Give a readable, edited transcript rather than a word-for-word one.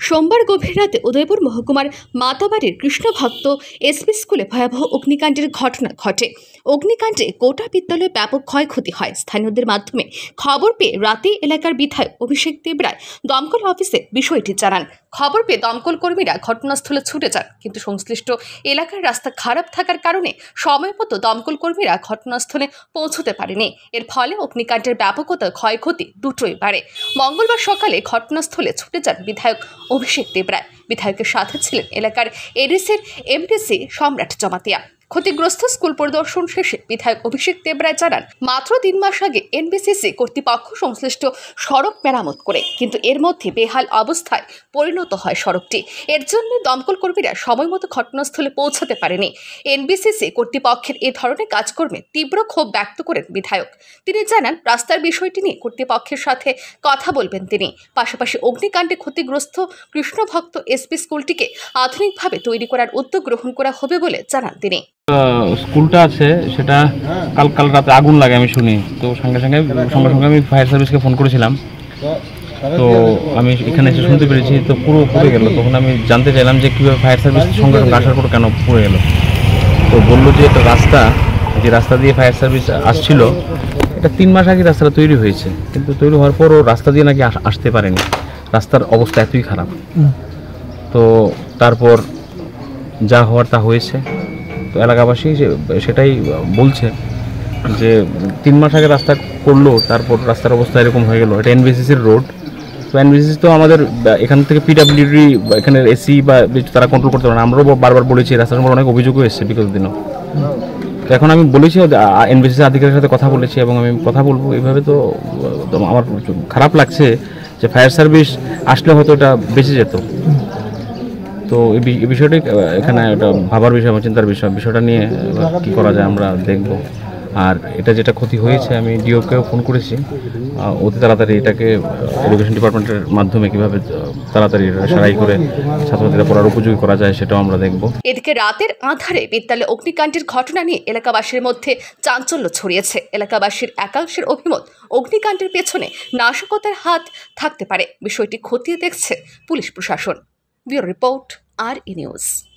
সোমবার গভীর রাতে উদয়পুর মহকুমার মাতাবাড়ির কৃষ্ণভক্ত এসপি স্কুলে ভয়াবহ অগ্নিকাণ্ডের ঘটনা ঘটে। অগ্নিকাণ্ডে গোটা বিদ্যালয়ে ব্যাপক ক্ষয়ক্ষতি হয়। স্থানীয়দের মাধ্যমে খবর পেয়ে রাতেই এলাকার বিধায়ক অভিষেক দেবরায় দমকল অফিসে বিষয়টি জানান। খবর পেয়ে দমকল কর্মীরা ঘটনাস্থলে ছুটে যান, কিন্তু সংশ্লিষ্ট এলাকার রাস্তা খারাপ থাকার কারণে সময় মতো দমকল কর্মীরা ঘটনাস্থলে পৌঁছতে পারেনি। এর ফলে অগ্নিকাণ্ডের ব্যাপকতা ক্ষয়ক্ষতি দুটোই বাড়ে। মঙ্গলবার সকালে ঘটনাস্থলে ছুটে যান বিধায়ক অভিষেক দেবরায়। বিধায়কের সাথে ছিলেন এলাকার এডিসির এমডিসি সম্রাট জমাতিয়া। ক্ষতিগ্রস্ত স্কুল পরিদর্শন শেষে বিধায়ক অভিষেক দেবরায় জানান, মাত্র 3 মাস আগে এনবিসিসি কর্তৃপক্ষ সংশ্লিষ্ট সড়ক মেরামত করে, কিন্তু এর মধ্যে বেহাল অবস্থায় পরিণত হয় সড়কটি। এর জন্য দমকল কর্মীরা সময় মতো ঘটনাস্থলে পৌঁছাতে পারেনি। এনবিসিসি কর্তৃপক্ষের এ ধরনের কাজকর্মে তীব্র ক্ষোভ ব্যক্ত করেন বিধায়ক। তিনি জানান, রাস্তার বিষয়টি নিয়ে কর্তৃপক্ষের সাথে কথা বলবেন তিনি। পাশাপাশি অগ্নিকাণ্ডে ক্ষতিগ্রস্ত কৃষ্ণভক্ত এসপি স্কুলটিকে আধুনিকভাবে তৈরি করার উদ্যোগ গ্রহণ করা হবে বলে জানান তিনি। স্কুলটা আছে সেটা কাল রাতে আগুন লাগে আমি শুনি, তো সঙ্গে সঙ্গে আমি ফায়ার সার্ভিসকে ফোন করেছিলাম। তো আমি এখানে এসে শুনতে পেরেছি তো পুরো পুড়ে গেল। তখন আমি জানতে চাইলাম যে কীভাবে ফায়ার সার্ভিস সঙ্গে সঙ্গে আসার পর কেন পুড়ে গেল। তো বললো যে একটা যে রাস্তা দিয়ে ফায়ার সার্ভিস আসছিল, এটা 3 মাস আগে রাস্তাটা তৈরি হয়েছে, কিন্তু তৈরি হওয়ার পরও রাস্তা দিয়ে নাকি আসতে পারেনি। রাস্তার অবস্থা এতই খারাপ। তো তারপর যা হওয়ার তা হয়েছে। তো এলাকাবাসী সেটাই বলছে যে 3 মাস আগে রাস্তা করলো, তারপর রাস্তার অবস্থা এরকম হয়ে গেল। এটা এনবিসিসির রোড। তো এনবিসিসি তো আমাদের এখান থেকে পিডব্লিউডি এখানে এসি বা তারা কন্ট্রোল করতে পারে না। আমরাও বারবার বলেছি, রাস্তার উপর অনেক অভিযোগও এসেছে বিগত দিনও। তো এখন আমি বলেছি এনবিসিসি আধিকারিকের সাথে কথা বলেছি, এবং আমি কথা বলবো। এইভাবে তো আমার খারাপ লাগছে যে ফায়ার সার্ভিস আসলে হয়তো এটা বেঁচে যেত। তো এই বিষয়টি এখানে একটা ভাবার বিষয়, আমার চিন্তার বিষয়। বিষয়টা নিয়ে কী করা যায় আমরা দেখব। আর এটা যেটা ক্ষতি হয়েছে, আমি ডিওকেও ফোন করেছি, অতি তাড়াতাড়ি এটাকে এডুকেশন ডিপার্টমেন্টের মাধ্যমে কীভাবে তাড়াতাড়ি সারাই করে ছাত্রছাত্রীরা পড়ার উপযোগী করা যায় সেটাও আমরা দেখব। এদিকে রাতের আঁধারে বিদ্যালয়ে অগ্নিকাণ্ডের ঘটনা নিয়ে এলাকাবাসীর মধ্যে চাঞ্চল্য ছড়িয়েছে। এলাকাবাসীর একাংশের অভিমত, অগ্নিকাণ্ডের পেছনে নাশকতার হাত থাকতে পারে। বিষয়টি খতিয়ে দেখছে পুলিশ প্রশাসন। Bureau report, RE news.